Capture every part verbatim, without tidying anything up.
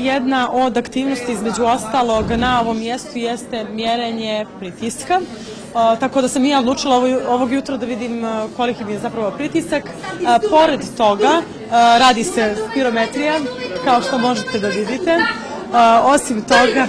jedna od aktivnosti između ostalog na ovom mjestu jeste mjerenje pritiska. Tako da sam i ja odlučila ovog jutra da vidim koliki mi je zapravo pritisak. Pored toga radi se spirometrija, kao što možete da vidite. Osim toga,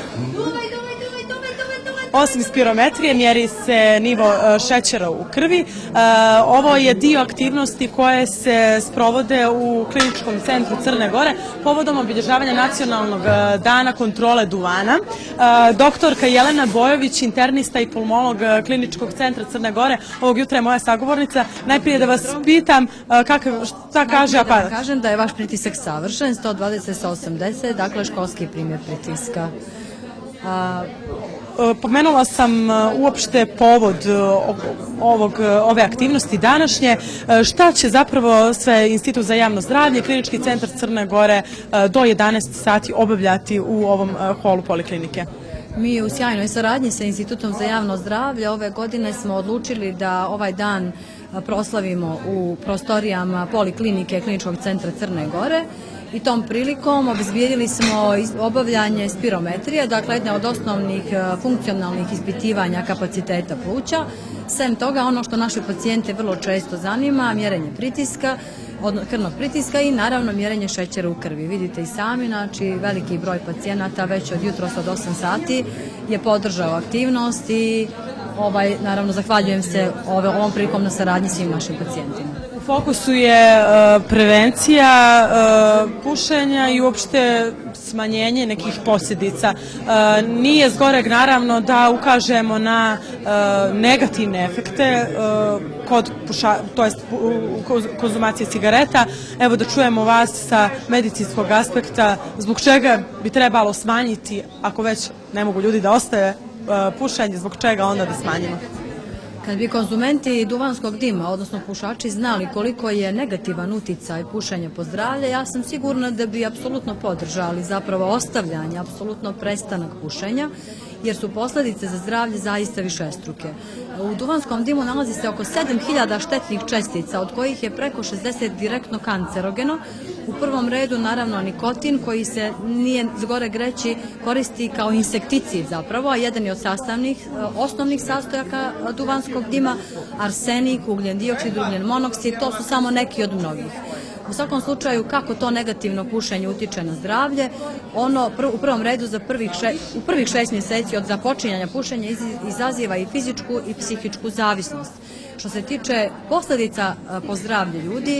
osim spirometrije, mjeri se nivo šećera u krvi. Ovo je dio aktivnosti koje se sprovode u Kliničkom centru Crne Gore povodom obilježavanja Nacionalnog dana kontrole duvana. Doktorka Jelena Bojović, internista i pulmolog Kliničkog centra Crne Gore, ovog jutra je moja sagovornica. Najprije da vas pitam šta kaže aparat. Da kažem da je vaš pritisak savršen, sto dvadeset sa osamdeset, dakle školski primjer pritiska. Pomenula sam uopšte povod ovog, ove aktivnosti današnje. Šta će zapravo sve Institut za javno zdravlje, Klinički centar Crne Gore do jedanaest sati obavljati u ovom holu poliklinike? Mi u sjajnoj saradnji sa Institutom za javno zdravlje ove godine smo odlučili da ovaj dan proslavimo u prostorijama poliklinike Kliničkog centra Crne Gore. I tom prilikom obezbijedili smo obavljanje spirometrije, dakle jedna od osnovnih funkcionalnih ispitivanja kapaciteta pluća. Sem toga, ono što naše pacijente vrlo često zanima, mjerenje pritiska, krvnog pritiska i naravno mjerenje šećera u krvi. Vidite i sami, znači veliki broj pacijenata već od jutros od osam sati je podržao aktivnost i ovaj, naravno zahvaljujem se ovom prilikom na saradnji svim našim pacijentima. U fokusu je prevencija pušenja i uopšte smanjenje nekih posljedica. Nije zgoreg naravno da ukažemo na negativne efekte kod to jest konzumacije cigareta. Evo da čujemo vas sa medicinskog aspekta, zbog čega bi trebalo smanjiti, ako već ne mogu ljudi da ostave pušenje, zbog čega onda da smanjimo? Kad bi konzumenti duvanskog dima, odnosno pušači, znali koliko je negativan uticaj pušenja po zdravlje, ja sam sigurna da bi apsolutno podržali zapravo ostavljanje, apsolutno prestanak pušenja, jer su posljedice za zdravlje zaista višestruke. U duvanskom dimu nalazi se oko sedam hiljada štetnih čestica, od kojih je preko šezdeset direktno kancerogeno. U prvom redu, naravno, nikotin, koji se, nije zgoreg reći, koristi kao insekticid zapravo, a jedan je od sastavnih, osnovnih sastojaka duvanskog dima, arsenik, ugljen dioksid, ugljen monoksid, to su samo neki od mnogih. U svakom slučaju, kako to negativno pušenje utiče na zdravlje, ono u prvom redu za prvih u prvih šest mjeseci od započinjanja pušenja izaziva i fizičku i psihičku zavisnost. Što se tiče posljedica po zdravlje ljudi,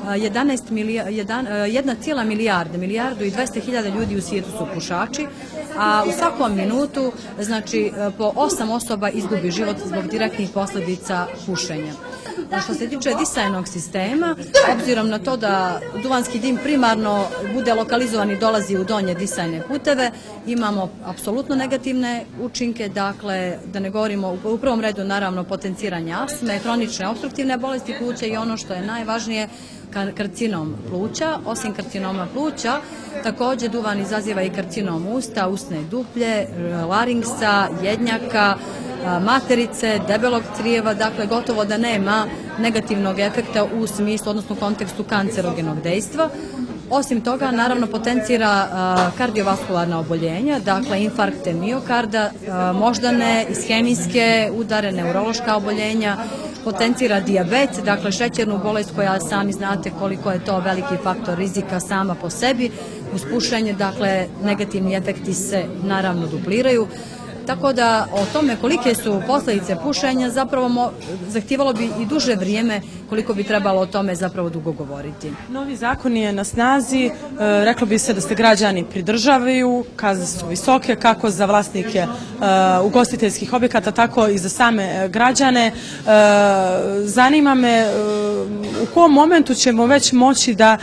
jedna cijela milijarda, milijardu i dvesta hiljada ljudi u svijetu su pušači, a u svakom minutu, znači, po osam osoba izgubi život zbog direktnih posljedica pušenja. Što se tiče disajnog sistema, obzirom na to da duvanski dim primarno bude lokalizovan i dolazi u donje disajne puteve, imamo apsolutno negativne učinke, dakle, da ne govorimo u prvom redu naravno potenciranje astme, hronične opstruktivne bolesti pluća i ono što je najvažnije, karcinom pluća. Osim karcinoma pluća, također duvan izaziva i karcinom usta, usne duplje, laringsa, jednjaka, materice, debelog crijeva, dakle gotovo da nema negativnog efekta u smislu, odnosno u kontekstu kancerogenog dejstva. Osim toga, naravno, potencira kardiovaskularna oboljenja, dakle infarkte miokarda, moždane, ishemijske udare, neurološka oboljenja, potencira dijabet, dakle šećernu bolest koja sami znate koliko je to veliki faktor rizika sama po sebi. Uz pušenje, dakle, negativni efekti se naravno dupliraju. Tako da o tome kolike su posljedice pušenja zapravo zahtijevalo bi i duže vrijeme koliko bi trebalo o tome zapravo dugo govoriti. Novi zakon je na snazi, reklo bi se da se građani pridržavaju, kazne su visoke kako za vlasnike ugostiteljskih objekata, tako i za same građane. Zanima me u kom momentu ćemo već moći da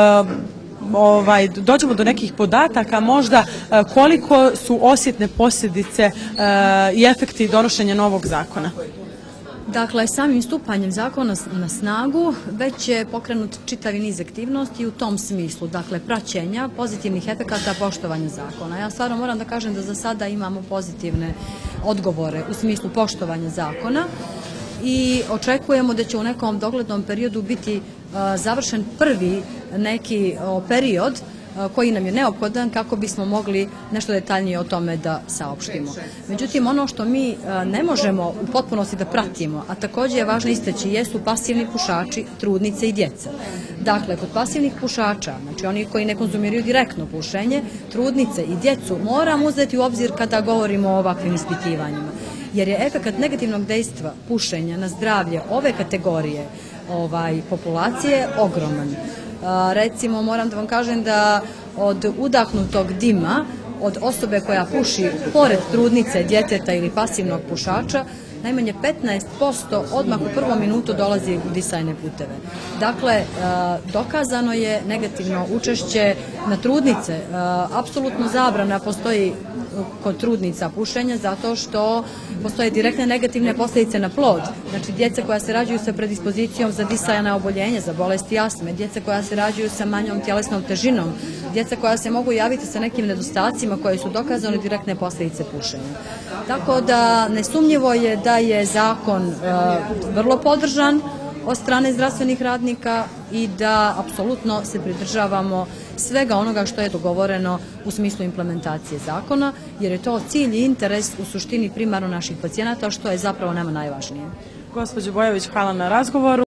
Ovaj, dođemo do nekih podataka, možda koliko su osjetne posljedice e, i efekti donošenja novog zakona? Dakle, samim stupanjem zakona na snagu već je pokrenut čitavi niz aktivnosti u tom smislu, dakle, praćenja pozitivnih efekata poštovanja zakona. Ja stvarno moram da kažem da za sada imamo pozitivne odgovore u smislu poštovanja zakona i očekujemo da će u nekom doglednom periodu biti završen prvi neki period koji nam je neophodan kako bismo mogli nešto detaljnije o tome da saopštimo. Međutim, ono što mi ne možemo u potpunosti da pratimo, a također je važno istaći, jesu pasivni pušači, trudnice i djeca. Dakle, kod pasivnih pušača, znači oni koji ne konzumiraju direktno pušenje, trudnice i djecu moramo uzeti u obzir kada govorimo o ovakvim ispitivanjima. Jer je efekat negativnog dejstva pušenja na zdravlje ove kategorije ovaj, populacije ogroman. A, recimo, moram da vam kažem da od udahnutog dima, od osobe koja puši pored trudnice, djeteta ili pasivnog pušača, najmanje petnaest posto odmah u prvom minutu dolazi u disajne puteve. Dakle, dokazano je negativno učešće na trudnice. Apsolutno zabrana postoji kod trudnica pušenja zato što postoje direktne negativne posljedice na plod. Znači, djeca koja se rađaju sa predispozicijom za disajna oboljenja, za bolesti astme, djeca koja se rađaju sa manjom tjelesnom težinom, djeca koja se mogu javiti sa nekim nedostacima koje su dokazane direktne posljedice pušenja. Tako da nesumnjivo je da je zakon e, vrlo podržan od strane zdravstvenih radnika i da apsolutno se pridržavamo svega onoga što je dogovoreno u smislu implementacije zakona, jer je to cilj i interes u suštini primarno naših pacijenata, što je zapravo nama najvažnije. Gospođo Bojović, hvala na razgovoru.